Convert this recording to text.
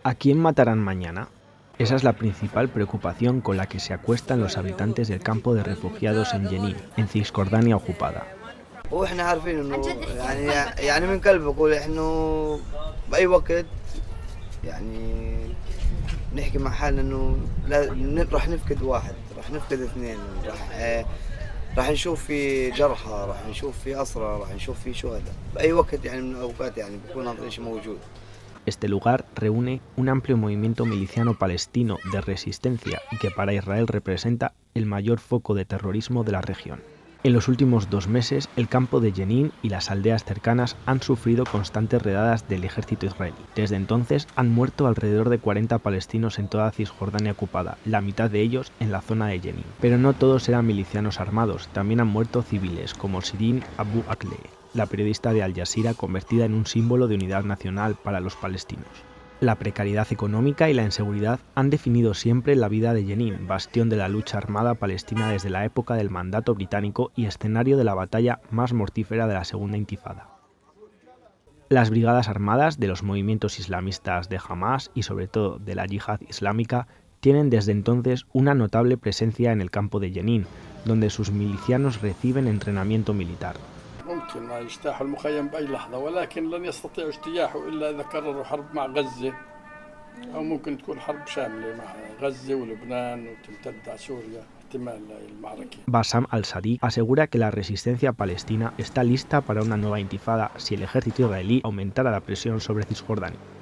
¿A quién matarán mañana? Esa es la principal preocupación con la que se acuestan los habitantes del campo de refugiados en Jenin, en Cisjordania ocupada. واحنا عارفين انه يعني من قلب بقول انه باي وقت يعني نحكي مع حالنا انه راح نفقد واحد، راح نفقد اثنين، راح نشوف في جرحى، راح نشوف في أسرى، راح نشوف في شهداء باي وقت يعني من الاوقات يعني بيكون هذا الشيء موجود. Este lugar reúne un amplio movimiento miliciano palestino de resistencia y que para Israel representa el mayor foco de terrorismo de la región. En los últimos 2 meses, el campo de Jenin y las aldeas cercanas han sufrido constantes redadas del ejército israelí. Desde entonces han muerto alrededor de 40 palestinos en toda Cisjordania ocupada, la mitad de ellos en la zona de Jenin. Pero no todos eran milicianos armados, también han muerto civiles, como Shirin Abu Akleh, la periodista de Al Jazeera convertida en un símbolo de unidad nacional para los palestinos. La precariedad económica y la inseguridad han definido siempre la vida de Jenin, bastión de la lucha armada palestina desde la época del mandato británico y escenario de la batalla más mortífera de la Segunda Intifada. Las brigadas armadas de los movimientos islamistas de Hamas y sobre todo de la Yihad islámica tienen desde entonces una notable presencia en el campo de Jenin, donde sus milicianos reciben entrenamiento militar. ممكن يجتاحوا المخيم بأي لحظة ولكن لن يستطيعوا اجتياحه إلا إذا قرروا حرب مع غزة أو ممكن تكون حرب شاملة مع غزة ولبنان وتمتد على سوريا احتمال المعركة. Bassam al-Sadiq asegura que la resistencia palestina está lista para una nueva intifada si el ejército israelí aumentara la presión sobre Cisjordania.